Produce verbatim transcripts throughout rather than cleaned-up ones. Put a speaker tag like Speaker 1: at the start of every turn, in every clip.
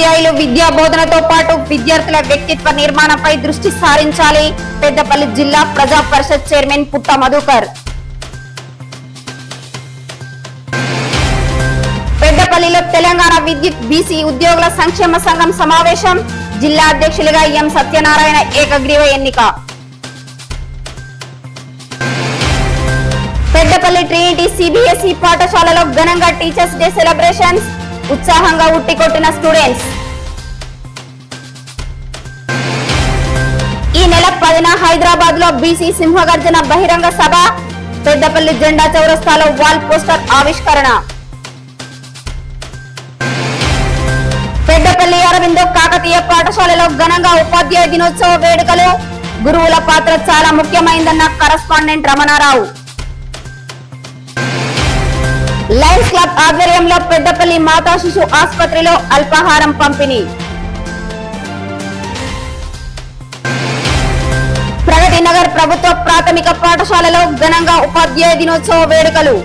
Speaker 1: ఉపాధ్యాయులు విద్యా బోధనతో పాటు విద్యార్థుల వ్యక్తిత్వ నిర్మాణంపై దృష్టి సారించాలి. పెద్దపల్లి జిల్లా ప్రజా పరిషత్ చైర్మన్ పుట్ట మధుకర్. పెద్దపల్లిలో తెలంగాణ విద్యుత్ బీసీ ఉద్యోగుల సంక్షేమ సంఘం సమావేశం. జిల్లా అధ్యక్షులుగా ఎం సత్యనారాయణ ఏకగ్రీవ ఎన్నిక. పెద్దపల్లి ట్రినిటీ సిబిఎస్ఈ పాఠశాలలో ఘనంగా టీచర్స్ డే సెలబ్రేషన్స్. ఉత్సాహంగా ఉట్టికొట్టిన స్టూడెంట్స్. ఈ నెల పదిన హైదరాబాద్ లో బీసీ సింహగర్జన బహిరంగ సభ. పెద్దపల్లి జెండా చౌరస్తాలో వాల్ పోస్టర్ ఆవిష్కరణ. పెద్దపల్లి అరవిందో కాకతీయ పాఠశాలలో ఘనంగా ఉపాధ్యాయ దినోత్సవ వేడుకలు. గురువుల పాత్ర చాలా ముఖ్యమైందన్న కరస్పాండెంట్ రమణారావు. లయన్స్ క్లబ్ ఆధ్వర్యంలో పెద్దపల్లి మాతా శిశు ఆసుపత్రిలో అల్పాహారం పంపిణీ. ప్రగతి నగర్ ప్రభుత్వ ప్రాథమిక పాఠశాలలో ఘనంగా ఉపాధ్యాయ దినోత్సవ వేడుకలు.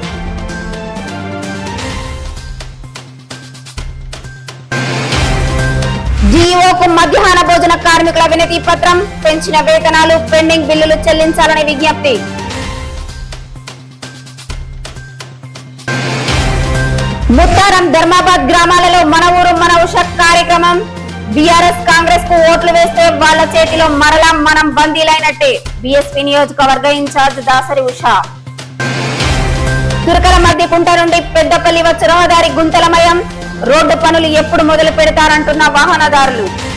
Speaker 1: జీఓకు మధ్యాహ్న భోజన కార్మికుల వినతి పత్రం. పెంచిన వేతనాలు, పెండింగ్ బిల్లులు చెల్లించాలని విజ్ఞప్తి. ముత్తారం ధర్మాబాద్ గ్రామాలలో మన ఊరు మన ఉష కార్యక్రమం. బీఆర్ఎస్ కాంగ్రెస్ కు ఓట్లు వేస్తే వాళ్ల చేతిలో మరలా మనం బందీలైనట్టే. బీఎస్పీ నియోజకవర్గ ఇన్ఛార్జ్ దాసరి ఉష. తురకల మధ్య కుంట నుండి పెద్దపల్లి వచ్చే రహదారి గుంతలమయం. రోడ్డు పనులు ఎప్పుడు మొదలు పెడతారంటున్న వాహనదారులు.